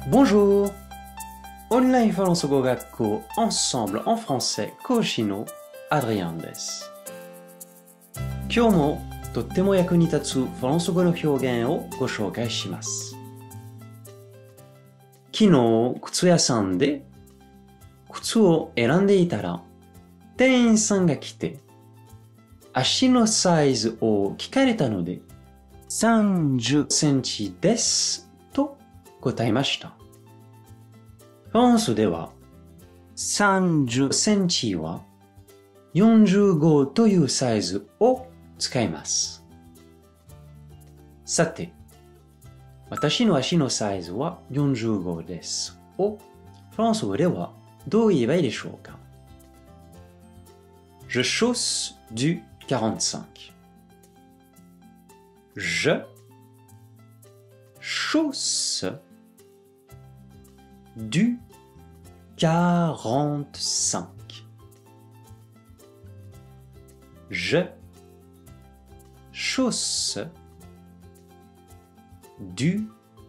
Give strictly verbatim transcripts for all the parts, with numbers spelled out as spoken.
Bonjour! オンラインフランス語学校 Ensemble en français 講師のアドリアンです。今日もとっても役に立つフランス語の表現をご紹介します。昨日、靴屋さんで靴を選んでいたら、店員さんが来て、足のサイズを聞かれたので、さんじゅっセンチですと答えました。フランスではさんじゅっセンチはよんじゅうごというサイズを使います。さて、私の足のサイズはよんじゅうごですをフランス語ではどう言えばいいでしょうか？ Je chausse du quarante-cinq. Je chausse du quarante-cinq. Je chausse du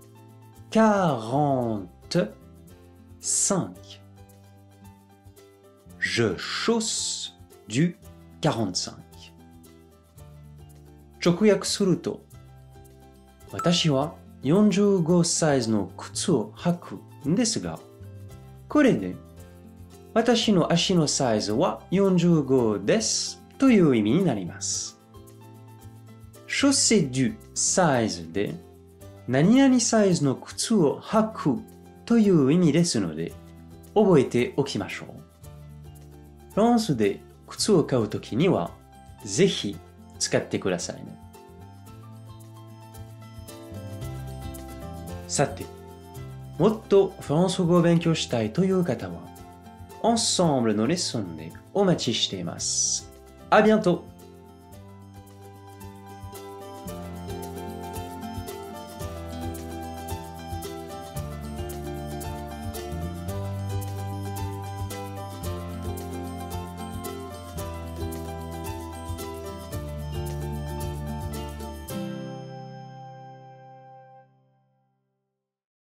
quarante-cinq. Je chausse du quarante-cinq. 直訳すると、私はよんじゅうごサイズの靴を履くんですが、これで私の足のサイズはよんじゅうごですという意味になります。chaussée du サイズで何々サイズの靴を履くという意味ですので、覚えておきましょう。フランスで靴を買うときには、ぜひ使ってくださいね。さて、もっとフランス語を勉強したいという方は、Ensembleのレッスンでお待ちしています。À bientôt!